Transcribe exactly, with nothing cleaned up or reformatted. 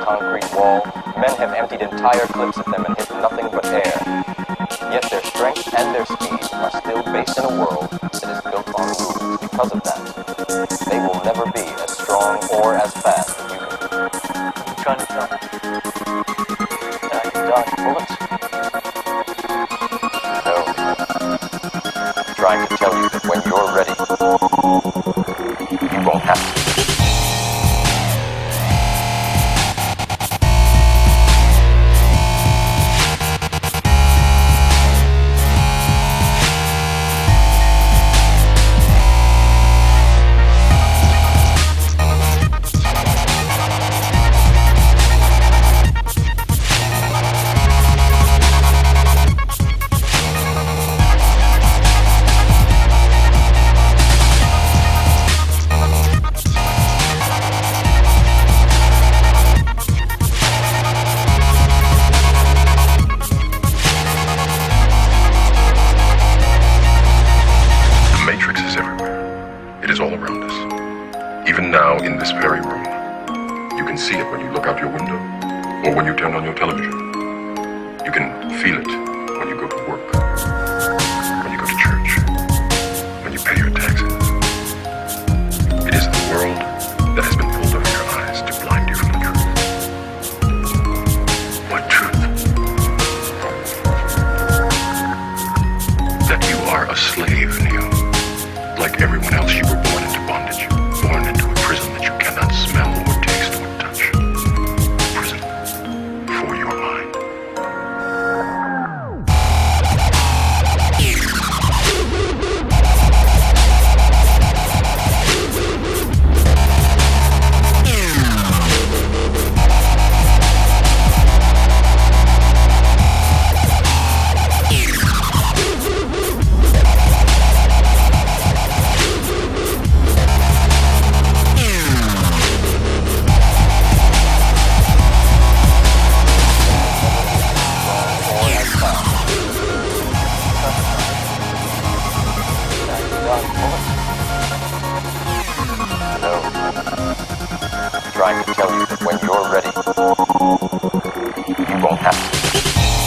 concrete wall, men have emptied entire clips of them and hit nothing but air. Yet their strength and their speed are still based in a world that is built on rules. Because of that, they will never be as strong or as fast as you can be. I'm trying to tell me. I can dodge bullets. No. I'm trying to tell you that when you're ready, you won't have to. Trying to tell you that when you're ready, you won't have to.